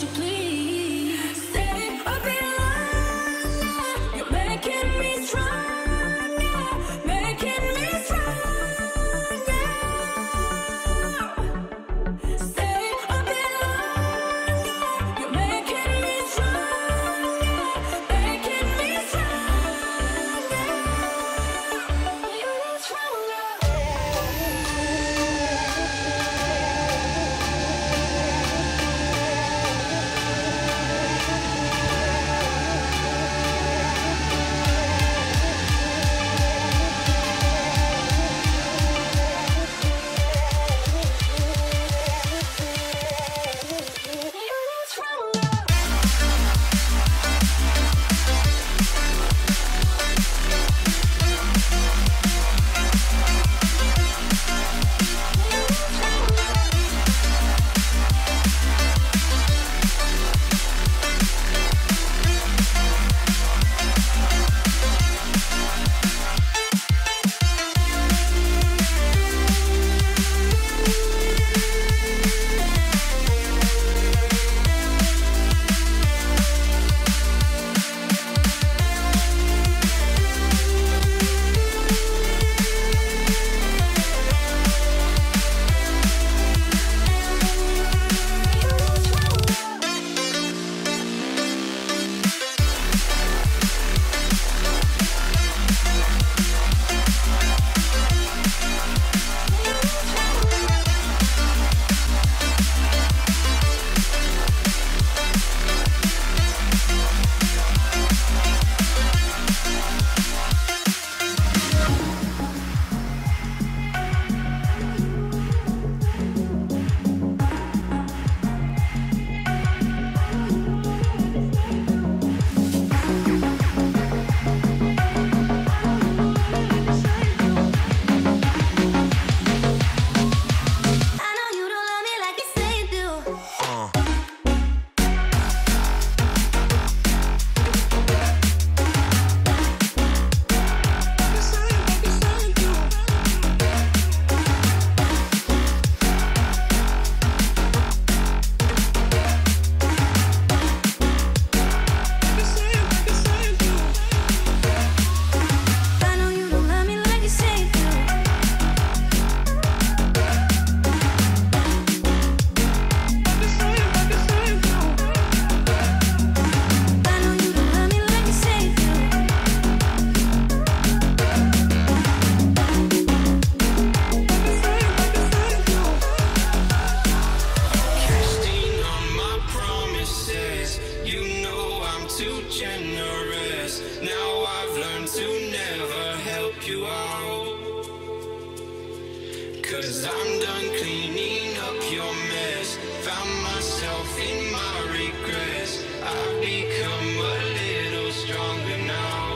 'Cause I'm done cleaning up your mess. Found myself in my regrets. I've become a little stronger now.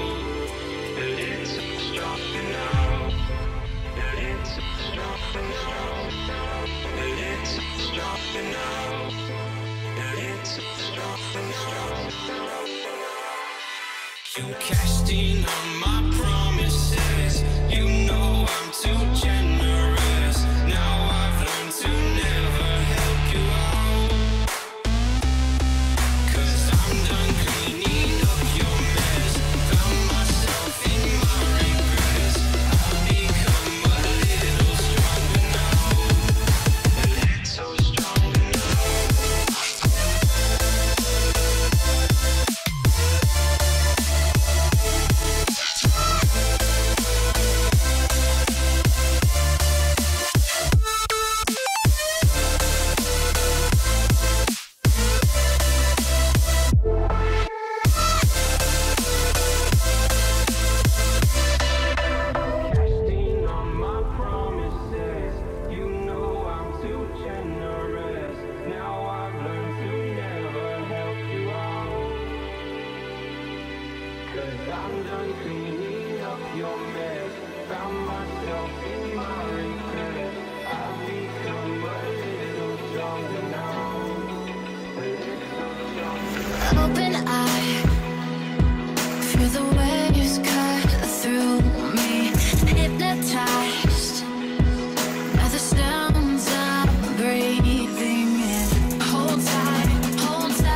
A little stronger now. A little stronger now. A little stronger now. A little stronger now. You cashed in on my promises. You know I'm too generous. Now I've learned to never help you out. 'Cause I'm done cleaning up your mess. Found myself in my regrets. I've become a little stronger now. A little stronger now. I'm done cleaning up your mess. Found myself in my regrets. I've become a little stronger now. A little stronger now. Open eye, feel the waves cut through me. Hypnotized by the sounds I'm breathing in. Hold tight,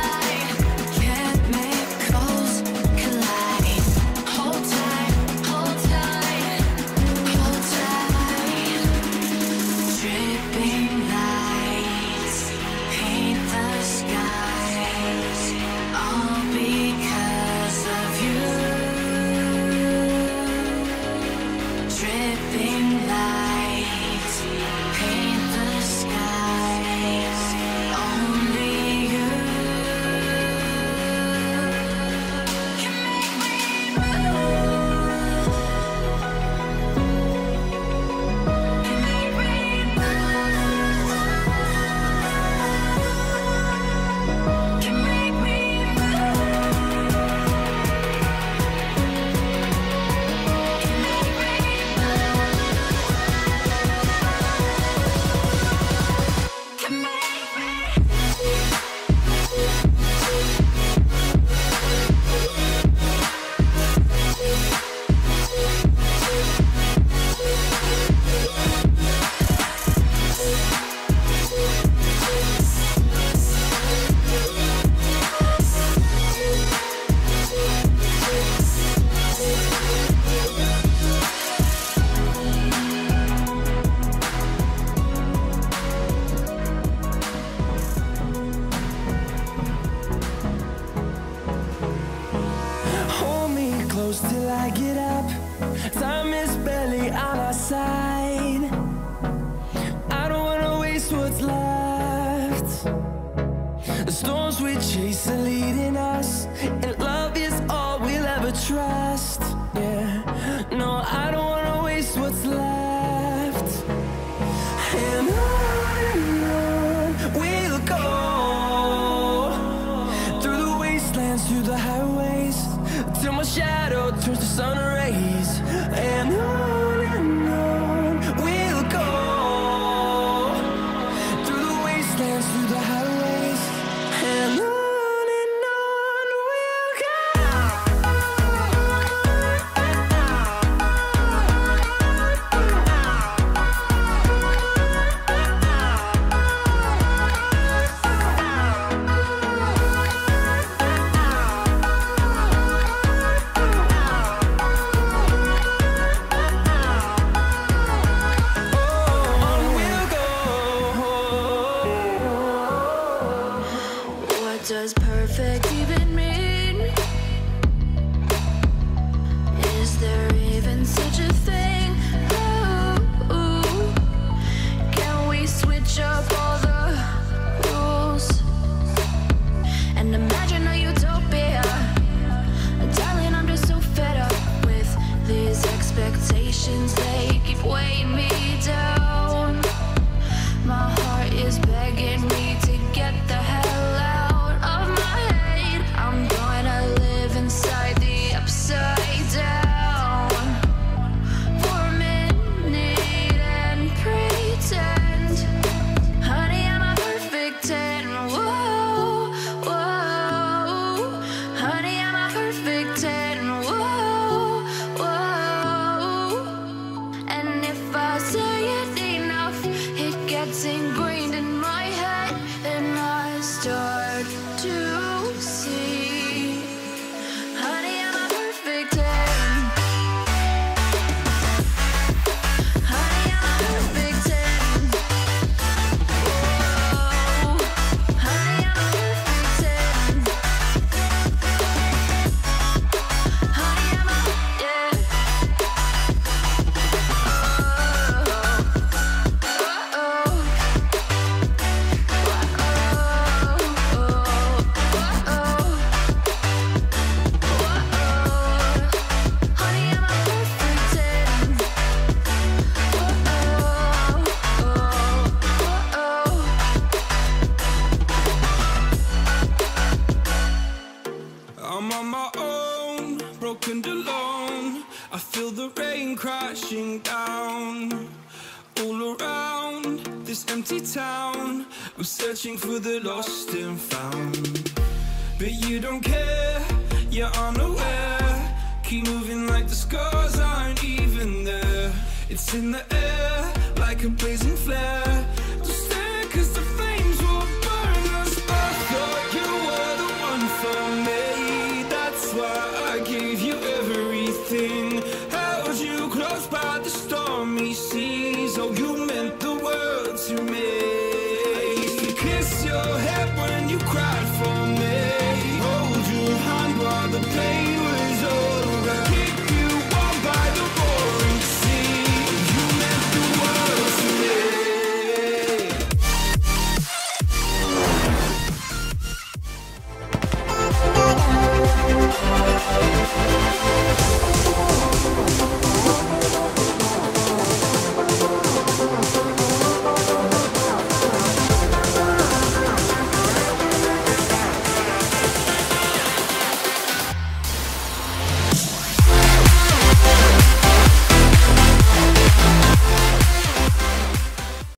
I get up. Time is barely on our side. I don't wanna waste what's left. The storms we chase are leading us, and love is all we'll ever trust. Yeah, no, I don't wanna waste what's left. And on we'll go, through the wastelands, through the highways, till my shadow turns to sun rays. And on we'll go, through the wastelands, through the highways, and on we'll go. What does perfect even mean? Is there even such a thing? Ooh, can we switch up all the rules and imagine a utopia? Darling, I'm just so fed up with these expectations. They keep weighing me down. My heart is begging me to get the hell out of my head. I'm gonna live inside the upside down for a minute and pretend, honey, I'm a perfect 10. Whoa, whoa, honey, I'm a perfect 10. Whoa, whoa, and if I say it enough, it gets ingrained in my head, and I start to see, honey, I'm a perfect 10. Honey, I'm a perfect 10. Whoa, honey, I'm a perfect 10. Honey, I'm a, yeah. I'm on my own, broken and alone. I feel the rain crashing down all around this empty town. I'm searching for the lost and found, but you don't care, you're unaware. Keep moving like the scars aren't even there. It's in the air like a blazing flare.